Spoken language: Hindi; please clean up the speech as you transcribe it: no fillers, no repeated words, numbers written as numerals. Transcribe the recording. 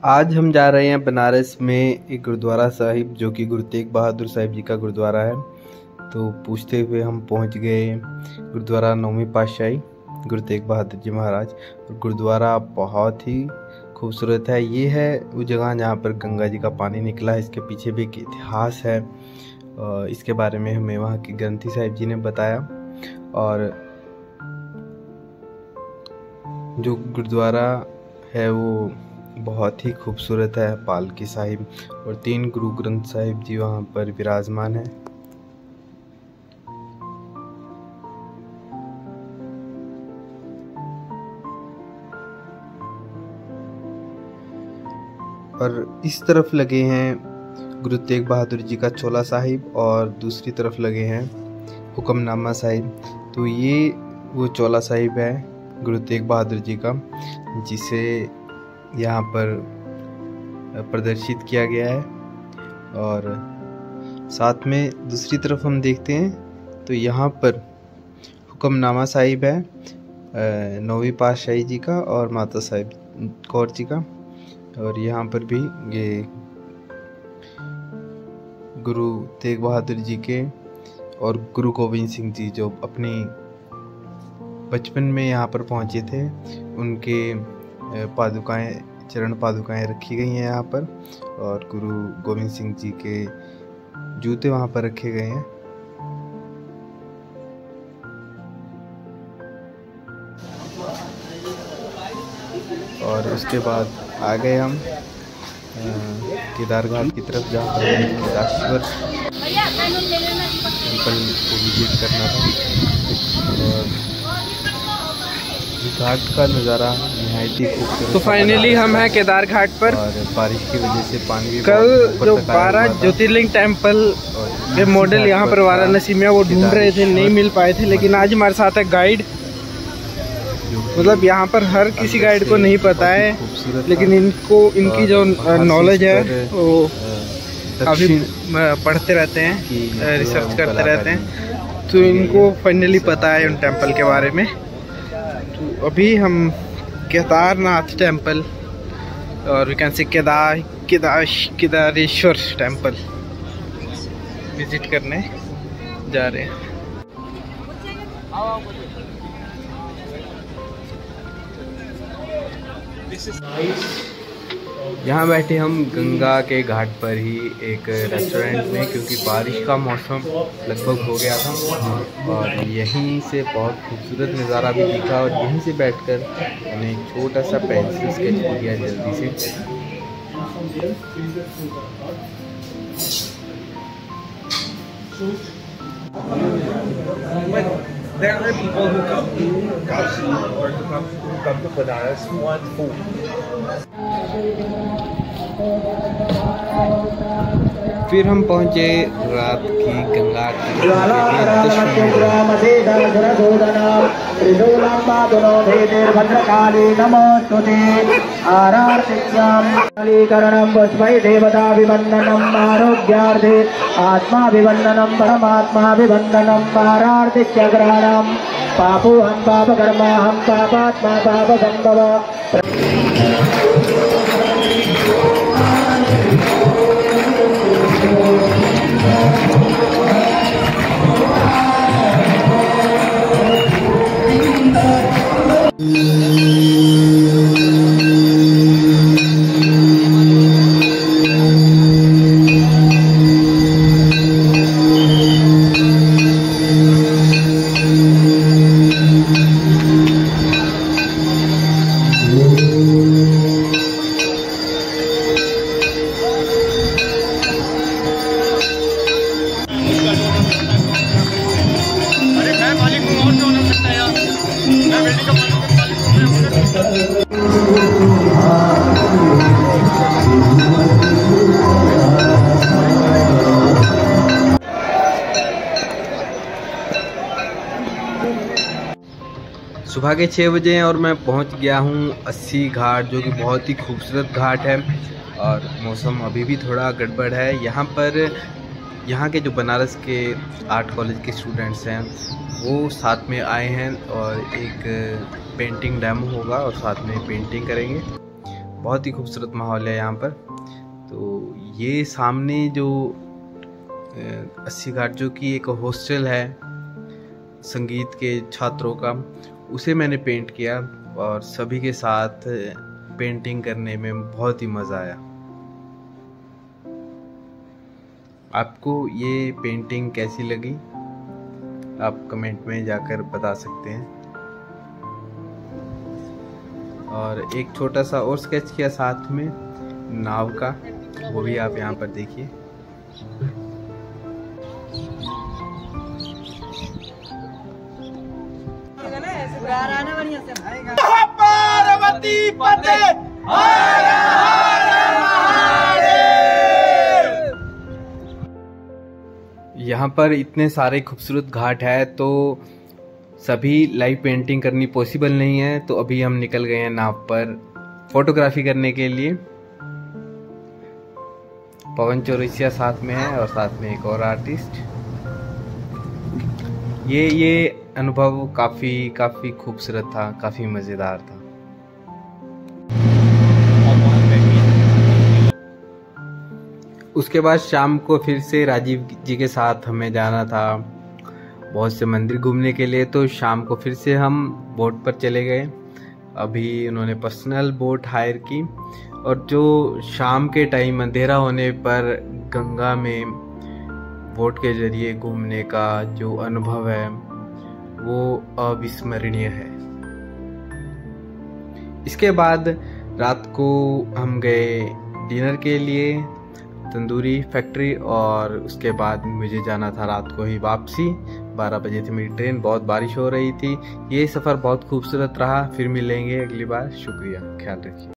आज हम जा रहे हैं बनारस में एक गुरुद्वारा साहिब जो कि गुरु तेग बहादुर साहिब जी का गुरुद्वारा है। तो पूछते हुए हम पहुंच गए गुरुद्वारा नौवीं पातशाही गुरु तेग बहादुर जी महाराज। और गुरुद्वारा बहुत ही खूबसूरत है। ये है वो जगह जहाँ पर गंगा जी का पानी निकला है। इसके पीछे भी एक इतिहास है। इसके बारे में हमें वहाँ के ग्रंथी साहिब जी ने बताया। और जो गुरुद्वारा है वो बहुत ही खूबसूरत है। पालकी साहिब और 3 गुरु ग्रंथ साहिब जी वहाँ पर विराजमान है। और इस तरफ लगे हैं गुरु तेग बहादुर जी का चोला साहिब और दूसरी तरफ लगे हैं हुक्मनामा साहिब। तो ये वो चोला साहिब है गुरु तेग बहादुर जी का, जिसे यहाँ पर प्रदर्शित किया गया है। और साथ में दूसरी तरफ हम देखते हैं तो यहाँ पर हुक्मनामा साहिब है नौवीं पातशाही जी का और माता साहिब कौर जी का। और यहाँ पर भी ये गुरु तेग बहादुर जी के और गुरु गोविंद सिंह जी जो अपनी बचपन में यहाँ पर पहुँचे थे, उनके पादुकाएं चरण पादुकाएं रखी गई हैं यहाँ पर। और गुरु गोविंद सिंह जी के जूते वहाँ पर रखे गए हैं। और उसके बाद आ गए हम केदार घाट की तरफ, जहाँ पर केदारेश्वर टेम्पल को विजिट करना था। और घाट का नज़ारा नहायत ही खूबसूरत। तो फाइनली हम हैं केदार घाट पर। और बारिश की वजह से पानी भी कल जो 12 ज्योतिर्लिंग टेम्पल के मॉडल यहाँ पर वाराणसी में वो ढूंढ रहे थे, नहीं मिल पाए थे। लेकिन आज हमारे साथ है गाइड। मतलब यहाँ पर हर किसी गाइड को नहीं पता है, लेकिन इनकी जो नॉलेज है वो काफ़ी पढ़ते रहते हैं, रिसर्च करते रहते हैं। तो इनको फाइनली पता है उन टेम्पल के बारे में। तो अभी हम केदारनाथ टेम्पल और we can say Kedareshwar temple visit करने जा रहे हैं। यहाँ बैठे हम गंगा के घाट पर ही एक रेस्टोरेंट में, क्योंकि बारिश का मौसम लगभग हो गया था। और यहीं से बहुत खूबसूरत नज़ारा भी दिखा। और यहीं से बैठकर मैंने एक छोटा सा पेंसिल स्केच किया जल्दी से। There are people who come to Kashi or who come to Banaras who want food. फिर हम पहुंचे रात की गंगा देवताभिवन्दनम् आरोग्यार्थे आत्माभिवन्दनम् परमात्माभिवन्दनम् पारार्थिक्य ग्रहणम् पापोऽहं पापकर्माहं पापात्मा पापसम्भव। सुबह के 6 बजे हैं और मैं पहुंच गया हूं 80 घाट, जो कि बहुत ही खूबसूरत घाट है। और मौसम अभी भी थोड़ा गड़बड़ है यहाँ पर। यहाँ के जो बनारस के आर्ट कॉलेज के स्टूडेंट्स हैं वो साथ में आए हैं और एक पेंटिंग डेमो होगा और साथ में पेंटिंग करेंगे। बहुत ही खूबसूरत माहौल है यहाँ पर। तो ये सामने जो 80 घाट जो कि एक हॉस्टल है संगीत के छात्रों का, उसे मैंने पेंट किया और सभी के साथ पेंटिंग करने में बहुत ही मज़ा आया। आपको ये पेंटिंग कैसी लगी आप कमेंट में जाकर बता सकते हैं। और एक छोटा सा और स्केच किया साथ में नाव का, वो भी आप यहाँ पर देखिए। पार्वती पते यहाँ पर इतने सारे खूबसूरत घाट है तो सभी लाइव पेंटिंग करनी पॉसिबल नहीं है, तो अभी हम निकल गए हैं नाव पर फोटोग्राफी करने के लिए। पवन चौरसिया साथ में है और साथ में एक और आर्टिस्ट। ये अनुभव काफी खूबसूरत था, काफी मजेदार था। उसके बाद शाम को फिर से राजीव जी के साथ हमें जाना था बहुत से मंदिर घूमने के लिए, तो शाम को फिर से हम बोट पर चले गए। अभी उन्होंने पर्सनल बोट हायर की और जो शाम के टाइम अंधेरा होने पर गंगा में बोट के जरिए घूमने का जो अनुभव है वो अविस्मरणीय है। इसके बाद रात को हम गए डिनर के लिए तंदूरी फैक्ट्री और उसके बाद मुझे जाना था रात को ही वापसी। 12 बजे थी मेरी ट्रेन, बहुत बारिश हो रही थी। ये सफ़र बहुत खूबसूरत रहा। फिर मिलेंगे अगली बार। शुक्रिया, ख्याल रखिए।